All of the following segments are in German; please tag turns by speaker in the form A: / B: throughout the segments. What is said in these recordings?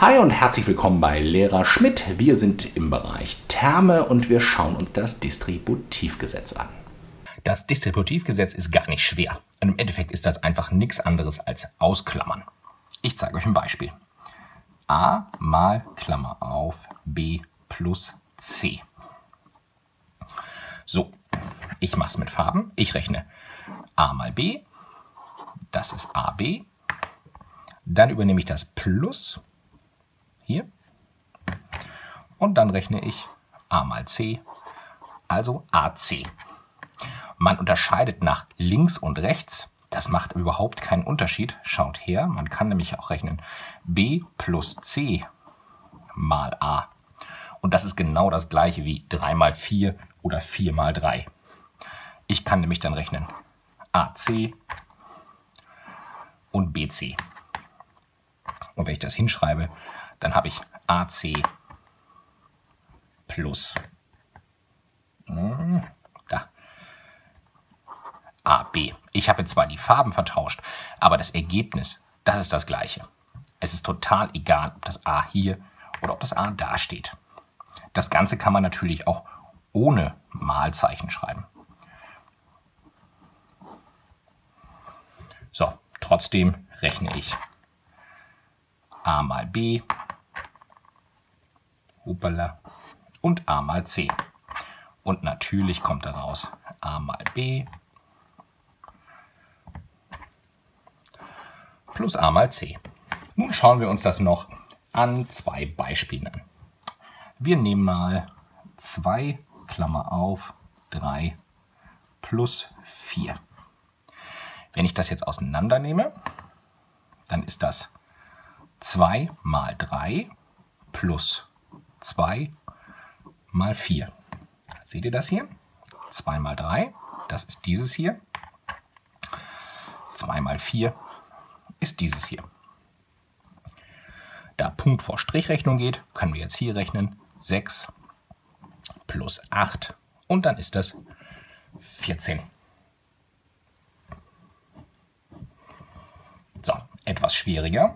A: Hi und herzlich willkommen bei Lehrer Schmidt. Wir sind im Bereich Terme und wir schauen uns das Distributivgesetz an.
B: Das Distributivgesetz ist gar nicht schwer. Und im Endeffekt ist das einfach nichts anderes als Ausklammern. Ich zeige euch ein Beispiel. A mal Klammer auf B plus C. So, ich mache es mit Farben. Ich rechne A mal B. Das ist AB. Dann übernehme ich das Plus hier. Und dann rechne ich A mal C, also AC. Man unterscheidet nach links und rechts. Das macht überhaupt keinen Unterschied. Schaut her, man kann nämlich auch rechnen B plus C mal A. Und das ist genau das gleiche wie 3 mal 4 oder 4 mal 3. Ich kann nämlich dann rechnen AC und BC. Und wenn ich das hinschreibe, dann habe ich AC plus AB. Ich habe jetzt zwar die Farben vertauscht, aber das Ergebnis, das ist das gleiche. Es ist total egal, ob das A hier oder ob das A da steht. Das Ganze kann man natürlich auch ohne Malzeichen schreiben. So, trotzdem rechne ich A mal B und A mal C. Und natürlich kommt daraus A mal B plus A mal C. Nun schauen wir uns das noch an zwei Beispielen an. Wir nehmen mal 2 Klammer auf 3 plus 4. Wenn ich das jetzt auseinander nehme, dann ist das 2 mal 3 plus 2 mal 4. Seht ihr das hier? 2 mal 3, das ist dieses hier. 2 mal 4 ist dieses hier. Da Punkt vor Strichrechnung geht, können wir jetzt hier rechnen 6 plus 8 und dann ist das 14. So, etwas schwieriger.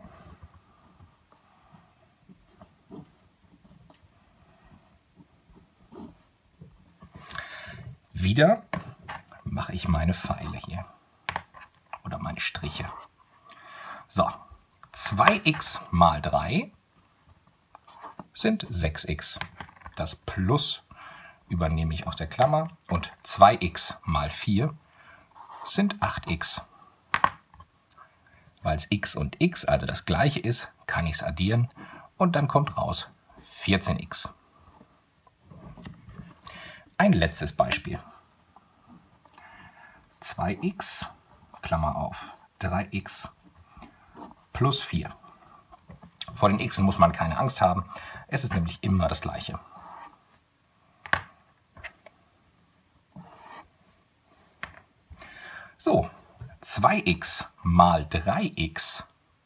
B: Wieder mache ich meine Pfeile hier oder meine Striche. So, 2x mal 3 sind 6x. Das Plus übernehme ich aus der Klammer und 2x mal 4 sind 8x. Weil es x und x also das gleiche ist, kann ich es addieren und dann kommt raus 14x. Ein letztes Beispiel. 2x, Klammer auf, 3x plus 4. Vor den x'en muss man keine Angst haben, es ist nämlich immer das gleiche. So, 2x mal 3x.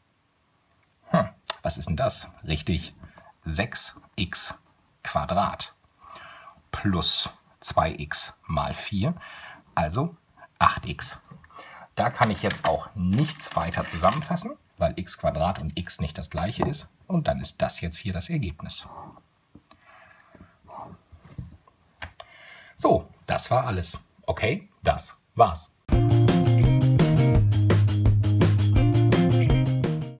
B: Was ist denn das? Richtig, 6x Quadrat plus 2x mal 4, also 8x. Da kann ich jetzt auch nichts weiter zusammenfassen, weil x Quadrat und x nicht das gleiche ist. Und dann ist das jetzt hier das Ergebnis. So, das war alles. Okay, das war's.